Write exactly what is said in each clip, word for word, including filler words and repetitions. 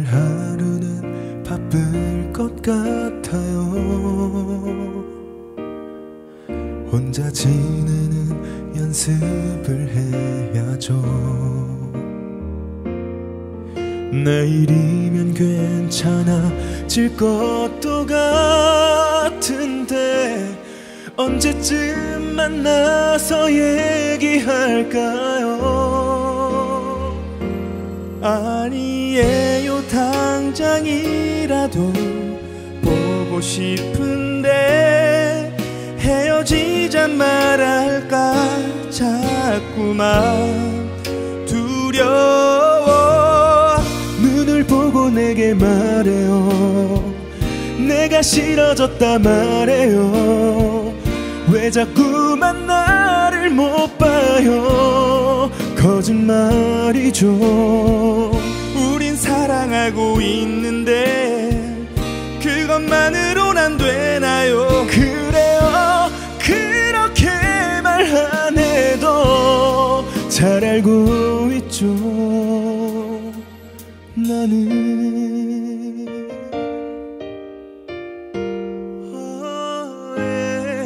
오늘 하루는 바쁠 것 같아요. 혼자 지내는 연습을 해야죠. 내일이면 괜찮아질 것도 같은데 언제쯤 만나서 얘기할까요? 아니에요, 당장이라도 보고 싶은데 헤어지자 말할까 자꾸만 두려워. 눈을 보고 내게 말해요. 내가 싫어졌다 말해요. 왜 자꾸만 나를 못 봐요. 거짓말이죠. 우린 사랑하고 있는데 그것만으론 안 되나요? 그래요, 그렇게 말 안 해도 잘 알고 있죠. 나는 어, 예.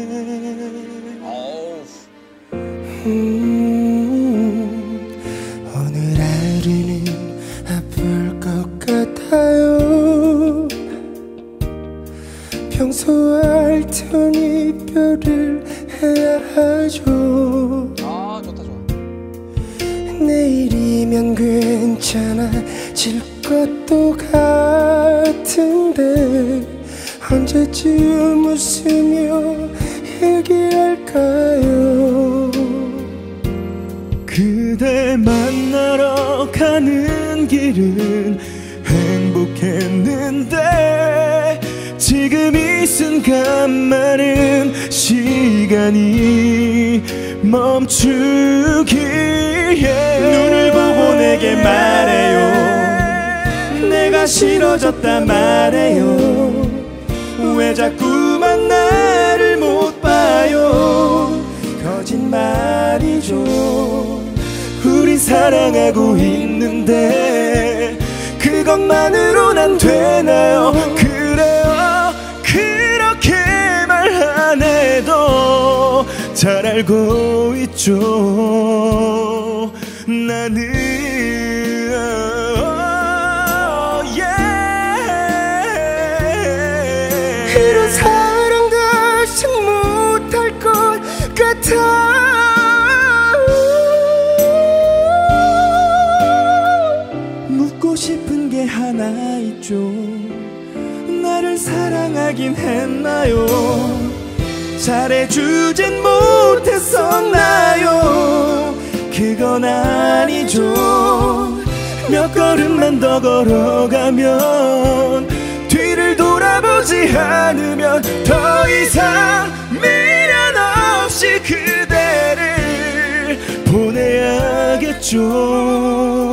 음, 오늘 하루는 아플 것 같아요. 평소 알던 이별을 해야 하죠. 아, 좋다 좋아. 내일이면 괜찮아질 것도 같은데 언제쯤 웃으며 얘기할까요? 그대 만나러 가는 길은 행복했는데 지금 이 순간만은 시간이 멈추기에 눈을 보고 내게 말해요. 내가 싫어졌다 말해요. 왜 자꾸만 나를 못 봐요. 거짓말이죠. 우린 사랑하고 있는데 그것만으론 안 되나요? 그래요, 그렇게 말 안 해도 잘 알고 있죠. 나는 oh, yeah. 이런 사랑 다시 못할 것 같아. 묻고 싶은 게 하나 있죠. 나를 사랑하긴 했나요? 잘해주진 못했었나요? 그건 아니죠. 몇 걸음만 더 걸어가면 뒤를 돌아보지 않으면 더 이상 미련 없이 그대를 보내야겠죠.